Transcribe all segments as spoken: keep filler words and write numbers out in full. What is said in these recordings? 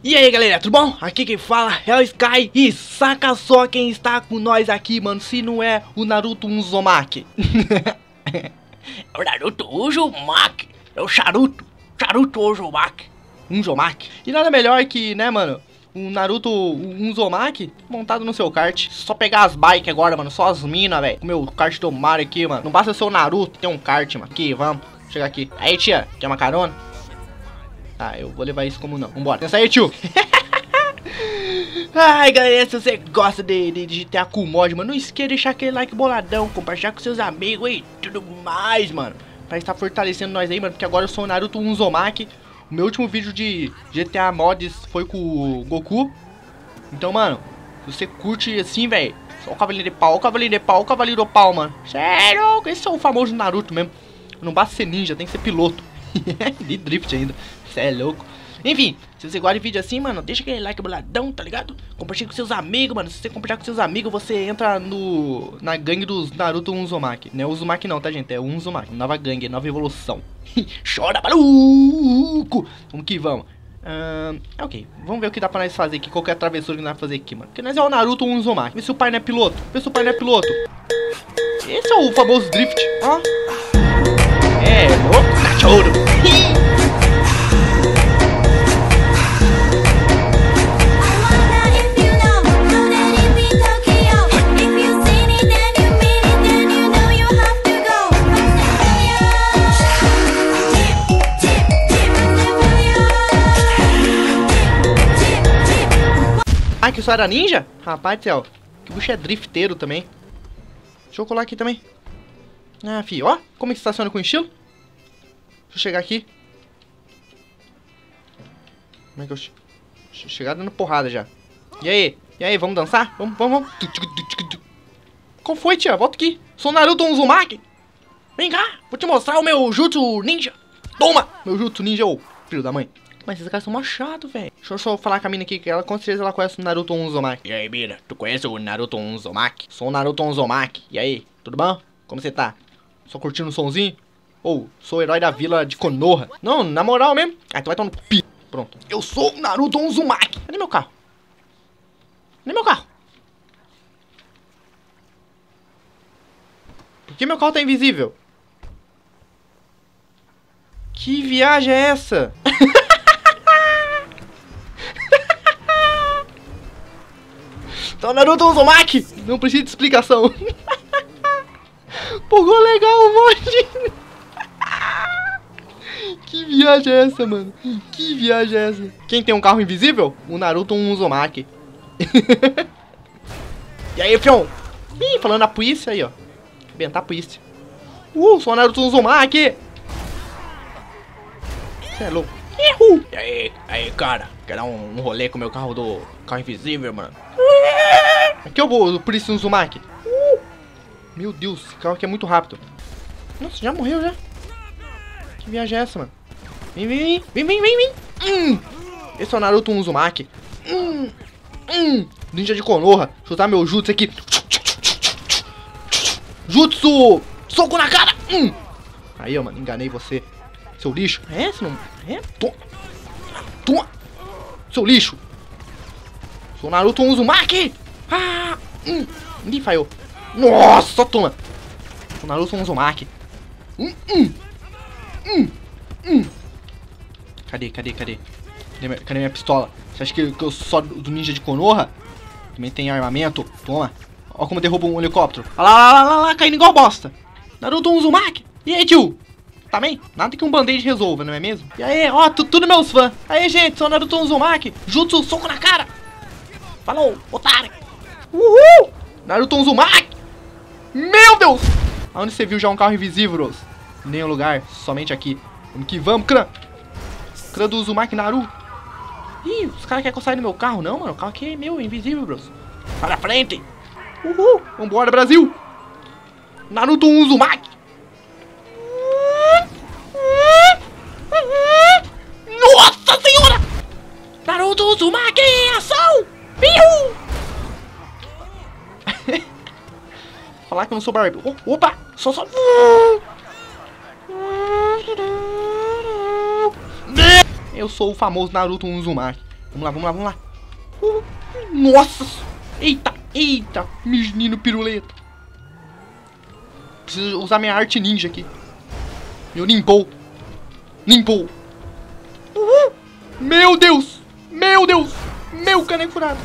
E aí galera, tudo bom? Aqui quem fala é o Sky. E saca só quem está com nós aqui, mano, se não é o Naruto Uzumaki. É o Naruto Uzumaki. É o Charuto. Charuto Uzumaki. Uzumaki. E nada melhor que, né, mano, um Naruto Uzumaki montado no seu kart. Só pegar as bikes agora, mano, só as minas, velho. O meu kart do Mario aqui, mano. Não basta ser o Naruto, tem um kart, mano. Aqui, vamos. Chega aqui. Aí, tia, quer uma carona? Ah, eu vou levar isso como não. Vambora. Pensa aí, tio. Ai, galera, se você gosta de, de, de G T A com mod, mano, não esqueça de deixar aquele like boladão, compartilhar com seus amigos e tudo mais, mano. Pra estar fortalecendo nós aí, mano, porque agora eu sou o Naruto Uzumaki. O meu último vídeo de G T A mods foi com o Goku. Então, mano, se você curte assim, velho, só o cavalinho de pau, o cavalinho de pau, o cavalinho do pau, mano. Sério, esse é o famoso Naruto mesmo. Não basta ser ninja, tem que ser piloto. De drift ainda. Cê é louco. Enfim, se você gosta de vídeo assim, mano, deixa aquele like boladão, tá ligado? Compartilha com seus amigos, mano. Se você compartilhar com seus amigos, você entra no na gangue dos Naruto Uzumaki. Não é Uzumaki não, tá, gente? É Uzumaki. Nova gangue, nova evolução. Chora, maluco! Vamos que vamos. Uh, ok, vamos ver o que dá pra nós fazer aqui. Qual que é a travessura que nós vamos fazer aqui, mano. Porque nós é o Naruto Uzumaki. Vê se o pai não é piloto. Vê se o pai não é piloto. Esse é o famoso drift. Ó. É, louco, cachorro. Ah, que isso era ninja? Rapaz do céu, que bicho é drifteiro também. Deixa eu colar aqui também. Ah, fi, ó, como é que estaciona com estilo? Deixa eu chegar aqui. Como é que eu... Che... Chegar dando porrada já. E aí? E aí, vamos dançar? Vamos, vamos, vamos. Qual foi, tia? Volta aqui. Sou Naruto Uzumaki. Vem cá, vou te mostrar o meu jutsu ninja. Toma! Meu jutsu ninja, ô filho da mãe. Mas esses caras são machados, velho. Deixa eu só falar com a mina aqui, que ela com certeza ela conhece o Naruto Uzumaki. E aí, mina, tu conhece o Naruto Uzumaki? Sou o Naruto Uzumaki. E aí, tudo bom? Como você tá? Só curtindo o somzinho? Ou, sou o herói da vila de Konoha. Não, na moral mesmo. Ah, então vai tomar no pi. Pronto. Eu sou o Naruto Uzumaki. Cadê meu carro? Cadê meu carro? Por que meu carro tá invisível? Que viagem é essa? Então, Naruto Uzumaki, não precisa de explicação. Pogou legal o mod. Que viagem é essa, mano? Que viagem é essa? Quem tem um carro invisível? O Naruto Uzumaki. E aí, fion? Ih, falando da polícia aí, ó. Arrebentar a polícia. Uh, sou o Naruto Uzumaki. Você é louco. Uhul. E aí, aí, cara, quer dar um, um rolê com o meu carro do carro invisível, mano? Aqui eu vou, o Príncipe Uzumaki. Uh! Meu Deus, esse carro aqui é muito rápido. Nossa, já morreu já. Que viagem é essa, mano? Vem, vem, vem, vem, vem, vem. Hum. Esse é o Naruto Uzumaki. Hum. Hum. Ninja de Konoha. Deixa eu usar meu jutsu aqui. Jutsu! Soco na cara! Hum. Aí, ó, mano, enganei você. Seu lixo. É, você não... É? Toma. Toma. Seu lixo. Sou Naruto Uzumaki. Ah. Hum. Ninguém falhou. Nossa, toma. Sou Naruto Uzumaki. Hum, hum. Hum. Hum. Cadê, cadê, cadê? Cadê minha, cadê minha pistola? Você acha que, que eu sou do ninja de Konoha? Também tem armamento. Toma. Olha como derruba um helicóptero. Olha lá, lá, lá, lá, lá, caindo igual bosta. Naruto Uzumaki. E aí, tio? Tá bem? Nada que um band-aid resolva, não é mesmo? E aí, ó, tu, tudo meus fãs. Aí, gente, sou Naruto Uzumaki. Jutsu, soco na cara. Falou, otário. Uhul! Naruto Uzumaki. Meu Deus! Aonde você viu já um carro invisível, bros? Em nenhum lugar, somente aqui. Vamos que vamos, clã. Clã do Uzumaki Naruto. Ih, os caras querem que eu saia do meu carro, não, mano. O carro aqui é meu, é invisível, bros. Sai da frente. Uhul! Vambora, Brasil! Naruto Uzumaki! Nossa senhora! Naruto Uzumaki, ação! Piu! Falar que eu não sou Barbie. Oh, opa! Só só... Eu sou o famoso Naruto Uzumaki. Vamos lá, vamos lá, vamos lá. Uh, nossa. Eita, eita. Menino piruleta. Preciso usar minha arte ninja aqui. Meu limpou. Limpou. Uhul. Meu Deus. Meu Deus. Meu caneco furado.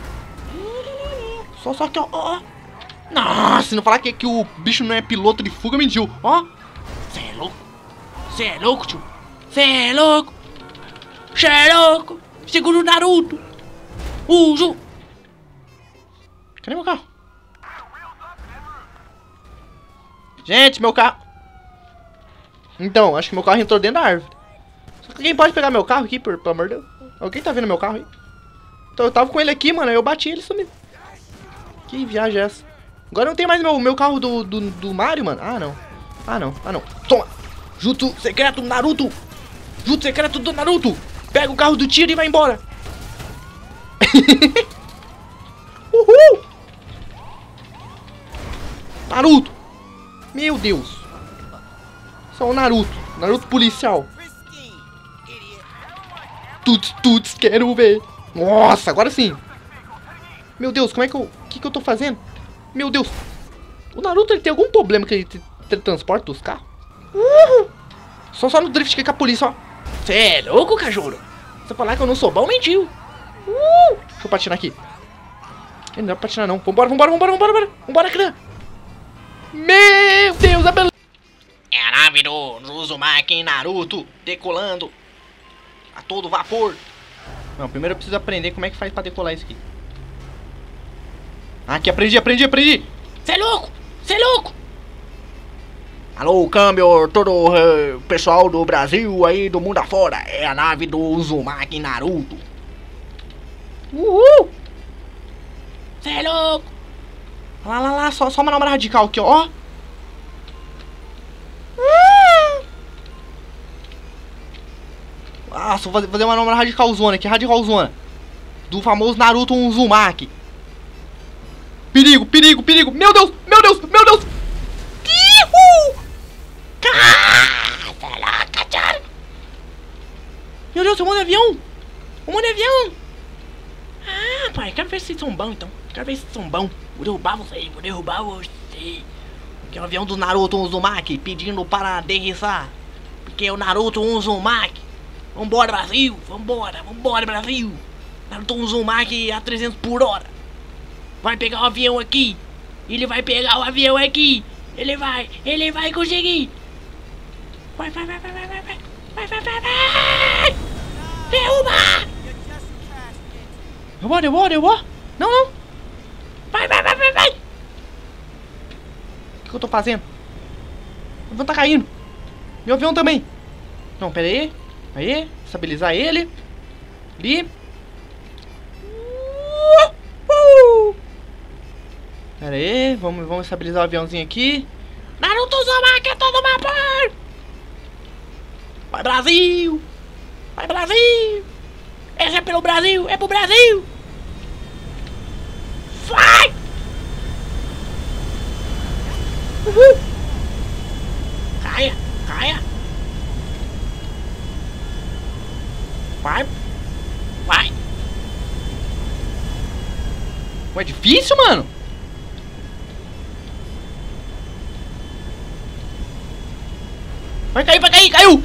Só, só que, ó, ó. Nossa, se não falar que, que o bicho não é piloto de fuga, mentiu. Ó. Cê é louco? Cê é louco, tio? Cê é louco? Cê é louco? Segura o Naruto. Uso. Cadê meu carro? Gente, meu carro. Então, acho que meu carro entrou dentro da árvore. Só que alguém pode pegar meu carro aqui, por, pelo amor de Deus? Alguém tá vendo meu carro aí? Então eu tava com ele aqui, mano. Eu bati ele e sumiu. Que viagem é essa? Agora não tem mais meu, meu carro do, do, do Mario, mano. Ah, não. Ah, não. Ah, não. Toma. Jutsu secreto Naruto. Jutsu secreto do Naruto. Pega o carro do tiro e vai embora. Uhul. Naruto. Meu Deus. Só o Naruto. Naruto policial. Tuts, tuts, quero ver. Nossa, agora sim. Meu Deus, como é que eu... O que que eu tô fazendo? Meu Deus. O Naruto, ele tem algum problema que ele teletransporta os carros? Uhul. Só, só no drift que é com a polícia, ó. Cê é louco, cachorro? Você falar que eu não sou bom, mentiu. Uh. Deixa eu patinar aqui. Não dá pra patinar, não. Vambora, vambora, vambora, vambora, vambora. Vambora, Clã. Meu Deus, a beleza. É a nave do Uzumaki Naruto decolando a todo vapor. Não, primeiro eu preciso aprender como é que faz pra decolar isso aqui. Ah, aqui, aprendi, aprendi, aprendi. Cê é louco? Cê é louco? Alô, câmbio, todo uh, pessoal do Brasil aí, do mundo afora. É a nave do Uzumaki Naruto. Uhul. Cê é louco? Lá, lá, lá, só, só uma manobra radical aqui, ó. Ah, só vou fazer uma manobra radical zona aqui, radical zona. Do famoso Naruto Uzumaki. Perigo, perigo, perigo. Meu Deus, meu Deus, meu Deus. Uhul. Caraca, meu Deus, eu mando avião. Um monte de avião. Ah, pai, quero ver se são bons, então. Quero ver se são bons. Vou derrubar vocês, vou derrubar vocês. Que é o avião do Naruto Uzumaki pedindo para aterrissar. Porque é o Naruto Uzumaki. Vambora, Brasil. Vambora, vambora, Brasil. Naruto Uzumaki a trezentos por hora. Vai pegar o avião aqui. Ele vai pegar o avião aqui. Ele vai, ele vai conseguir. Vai, vai, vai, vai, vai, vai, vai. Vai, vai, vai, vai. Derruba. Eu vou, eu vou, eu vou. Não, não. Vai, vai, vai, vai, vai. O que, que eu tô fazendo? O avião tá caindo. Meu avião também. Não, pera aí. Aí, estabilizar ele. Ali. Uh! Pera aí, vamos, vamos estabilizar o aviãozinho aqui. Naruto Uzumaki é todo vapor. Vai, Brasil. Vai, Brasil. Esse é pelo Brasil, é pro Brasil. Vai. Uhul. Caia, caia. Vai. Vai. Ué, é difícil, mano? Vai cair, vai cair, caiu!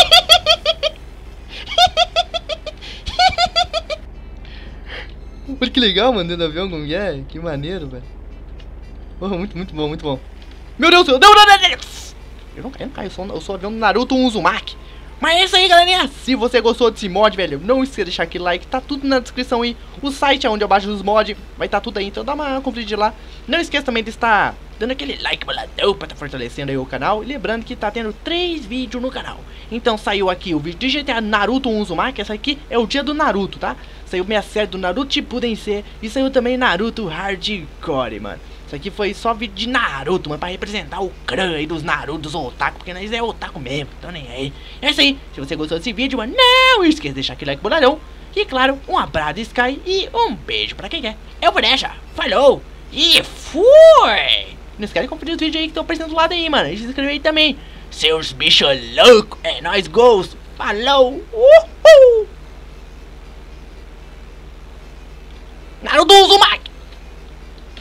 Olha que legal, mano, dentro do avião, como que é? Que maneiro, velho. Oh, muito, muito bom, muito bom. Meu Deus, não, não, não, não. Eu não caio, não caio, eu sou, eu sou o avião do Naruto Uzumaki. Mas é isso aí, galerinha. Se você gostou desse mod, velho, não esqueça de deixar aquele like. Tá tudo na descrição aí. O site é onde eu baixo os mods. Vai estar tá tudo aí, então dá uma conferida lá. Não esqueça também de estar dando aquele like boladão pra estar tá fortalecendo aí o canal. E lembrando que tá tendo três vídeos no canal. Então saiu aqui o vídeo de G T A Naruto Uzumaki. Essa aqui é o dia do Naruto, tá? Saiu minha série do Naruto Shippuden C. E saiu também Naruto Hardcore, mano. Isso aqui foi só vídeo de Naruto, mano, pra representar o crã aí dos Naruto, dos otaku, porque nós é otaku mesmo, então nem aí. É isso aí, se você gostou desse vídeo, mano, não esqueça de deixar aquele like boladão. E claro, um abraço Sky e um beijo pra quem quer. Eu vou deixar, falou e fui! Não esquece de conferir os vídeos aí que estão aparecendo do lado aí, mano, e se inscrever aí também. Seus bichos loucos, é nóis, Ghost, falou, uhul! Naruto Uzumaki!